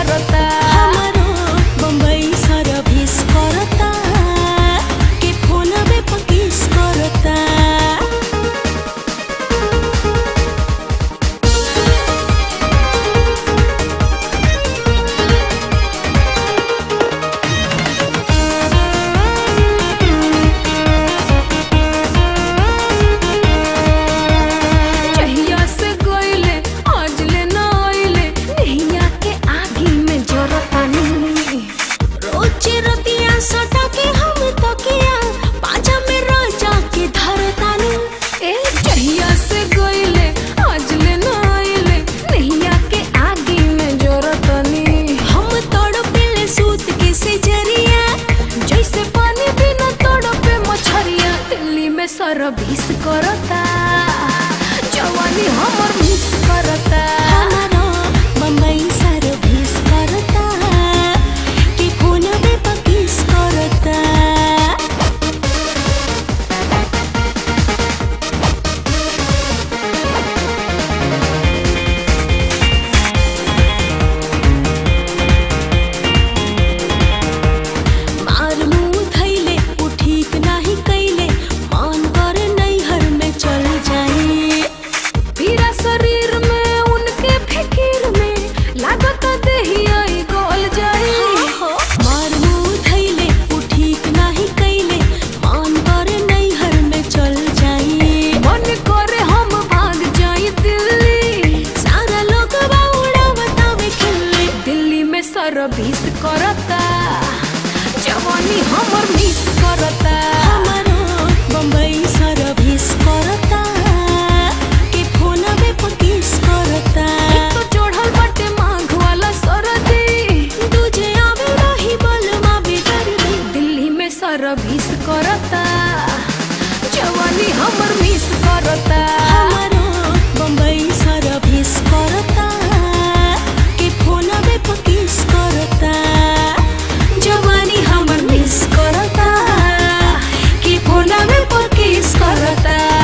करता हमारो बम्बई सर्विस करता के फोन में पकीस करता सर्विस करता जवानी हमर मिस करता हमारो बम्बई सर्विस करता के फोन में पकीस करता मार मुँह धैले उ ठीक नाही कैले मान कर नैहर में चल जाए पीरा शरीर में उनके फिकिर में लागत देहिया गल जाए मार मुँह धैले उ ठीक नाही कैले मान कर नैहर में चल जाए मन करे हम भाग जाई दिल्ली सारा लोग बाउड़ा बतावे खिल्ली दिल्ली में सर्विस करता जवानी हमर मिस करता हमारो बम्बई सर्विस करता के फोन में पकीस करता तो चढ़ल बाटे माघ वाला सरदी तुझे आवे रही बलमा बिगड़ दी दिल्ली में सर्विस करता जवानी हमर मिस करता हमारो बम्बई सर्विस करता के फोन में पकीस करता जवानी हमर मिस करता कि फोन में पकीस करता।